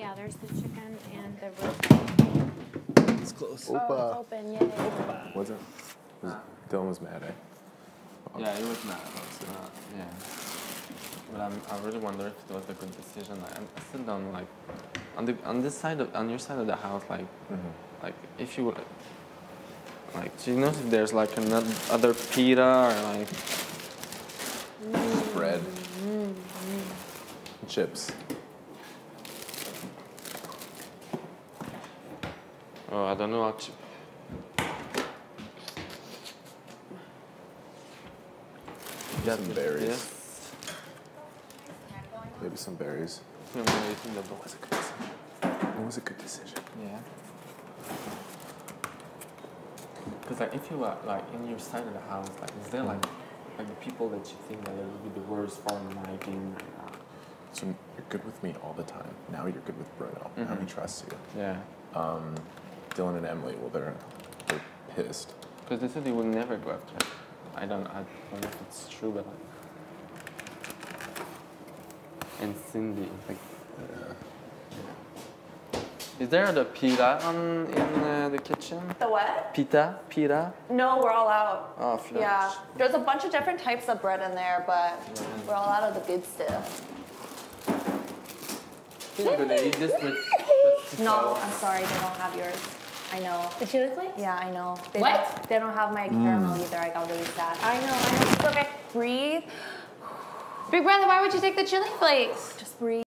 Yeah, there's the chicken and the rib. It's close. Oh, it's open, yay. Was it? Dylan was mad, eh? Yeah, it was mad. Yeah. But I really wonder if it was a good decision. I still don't like on this side on your side of the house, like if you like, do you know if there's like another other pita or like bread, chips? Oh, I don't know how to. Some berries. Yes. Maybe some berries. No, no, you think that was a good decision. It was a good decision. Yeah. Because like if you are like in your side of the house, like is there like the people that you think that would be the worst for liking right now? So you're good with me all the time. Now you're good with Bruno. Now he trusts you. Yeah. Dylan and Emily, well, they're pissed. Because they said they would never go after. I don't know if it's true, but like. And Cindy, like. Is there the pita in the kitchen? The what? Pita? No, we're all out. Oh, flush. Yeah, there's a bunch of different types of bread in there, but we're all out of the good stuff. You're gonna eat this with No, I'm sorry, they don't have yours. I know. The chili flakes? Yeah, I know. What? They don't have my caramel either. I got really sad. I know. It's okay. Breathe. Big brother, why would you take the chili flakes? Just breathe.